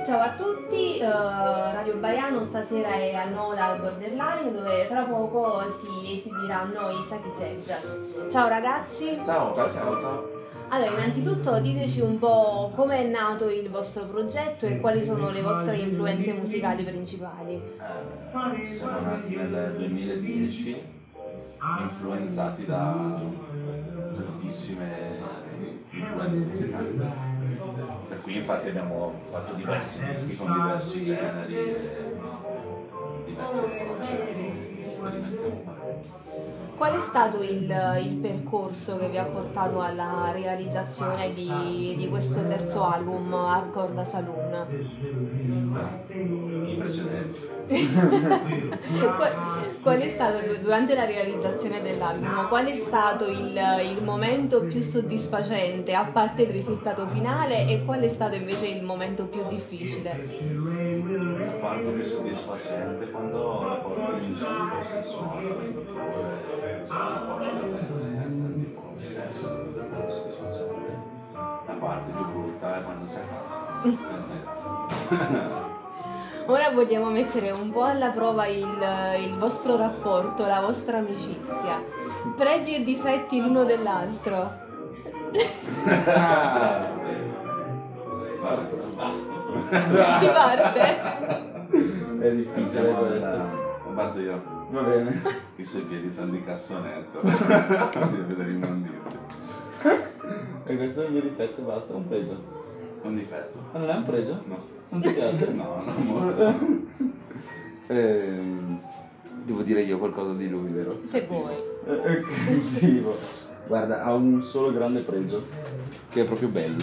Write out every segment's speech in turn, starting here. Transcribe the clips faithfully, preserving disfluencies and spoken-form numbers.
Ciao a tutti, uh, Radio Baiano stasera è a Nola al Borderline dove fra poco si esibiranno i Saki Sad. Ciao ragazzi! Ciao, ciao, ciao, ciao! Allora, innanzitutto diteci un po' come è nato il vostro progetto e quali sono le vostre influenze musicali principali. Eh, siamo nati nel duemiladieci, influenzati da tantissime influenze musicali. Per cui infatti abbiamo fatto diversi dischi con diversi generi e diversi approcci, sperimentiamo parecchio. Qual è stato il, il percorso che vi ha portato alla realizzazione di, di questo terzo album, Hardcore da Saloon? I precedenti. qual, qual è stato, durante la realizzazione dell'album, qual è stato il, il momento più soddisfacente, a parte il risultato finale, e qual è stato invece il momento più difficile? La parte più soddisfacente quando la porto in giro, si suona, oppure la parte più brutta è quando si accasa. Ora vogliamo mettere un po' alla prova il, il vostro rapporto, la vostra amicizia. Pregi e difetti l'uno dell'altro. Chi parte? È difficile questo. Parto io. Va bene. I suoi piedi sono di cassonetto. Devo vedere immondizio. E questo è il mio difetto, basta, è un pregio. Un difetto. Ma non è un pregio? No. Non ti piace? No, non molto. ehm, devo dire io qualcosa di lui, vero? Se vuoi. Eh, cattivo. Guarda, ha un solo grande pregio, che è proprio bello.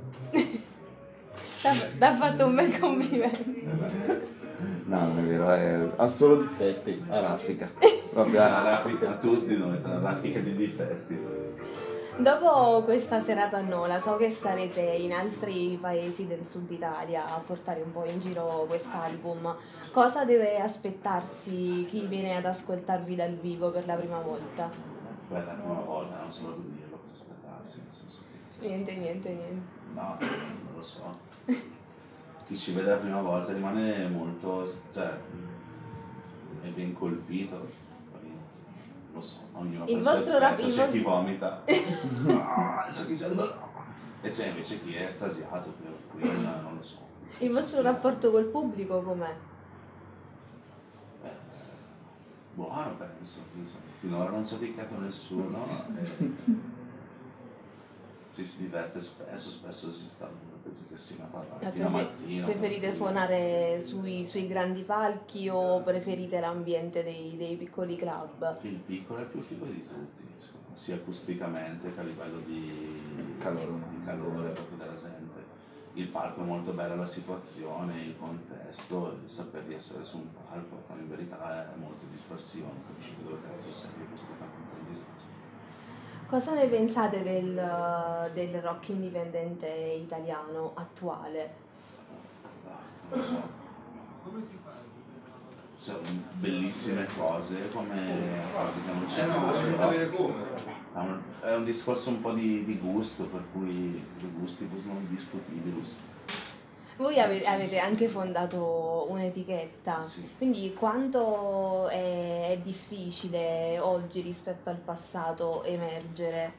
Ti ha fatto un bel complimento. No, non è vero, è... ha solo difetti, ha raffica. Proprio La raffica a tutti, noi siamo la raffica di difetti. Dopo questa serata a Nola, so che sarete in altri paesi del sud Italia a portare un po' in giro quest'album. Cosa deve aspettarsi chi viene ad ascoltarvi dal vivo per la prima volta? Beh, la prima volta non so come dirlo, cosa aspettarsi, nel senso che... Niente, niente, niente. No, non lo so. Chi ci vede la prima volta rimane molto, cioè, è ben colpito. Lo so, ognuno il fa vostro rap, c'è vo- chi vomita ah, e c'è invece chi è estasiato, per cui non lo so. Il vostro rapporto col pubblico com'è? Eh, buono penso, penso. Finora non ci ha piccato nessuno e ci si diverte spesso, spesso si sta tutti assieme a parlare fino a mattina. Preferite suonare sui, sui grandi palchi o preferite l'ambiente dei, dei piccoli club? Il piccolo è il più figo di tutti, insomma, sia acusticamente che a livello di calore, di calore proprio della gente. Il palco è molto bella, la situazione, il contesto, il saper di essere su un palco, ma in verità è molto dispersione, capisci dove cazzo sei, questo è un disastro. Cosa ne pensate del, del rock indipendente italiano attuale? Non so. Sono bellissime cose come cose che non c'è. È un, è un discorso un po' di, di gusto, per cui i gusti sono discutibili. Voi avete, avete anche fondato un'etichetta, Sì. Quindi quanto è, è difficile oggi rispetto al passato emergere?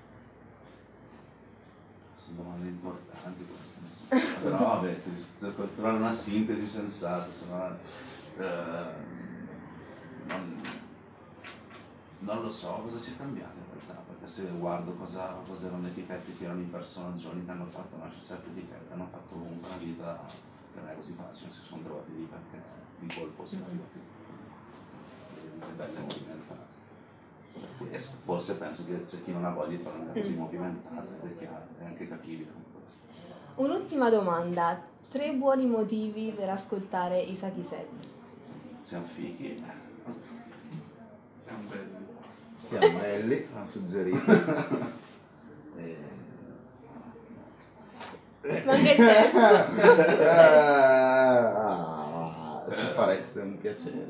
Sono domande importanti queste, però vabbè, per trovare una sintesi sensata, se no, eh, non, non lo so cosa sia cambiato in realtà, perché se guardo cosa, cosa erano le etichette che erano i personaggi che hanno fatto nascere certe etichette, hanno fatto comunque una vita che non è così facile, si sono trovati lì perché di colpo sono arrivati delle belle movimentate. E forse penso che c'è chi non ha voglia di fare una così movimentata, è chiaro, è anche capibile. Un'ultima domanda, tre buoni motivi per ascoltare i Saki Sad? Siamo fighi. Siamo belli. Siamo belli, ha suggerito. e... Manca il terzo. ah, ci fareste un piacere.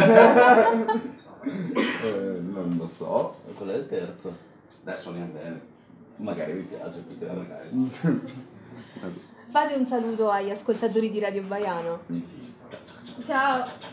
eh, non lo so, qual è il terzo? Adesso suoniamo bene. Magari vi piace più che magari sì. Fate un saluto agli ascoltatori di Radio Baiano. Ciao!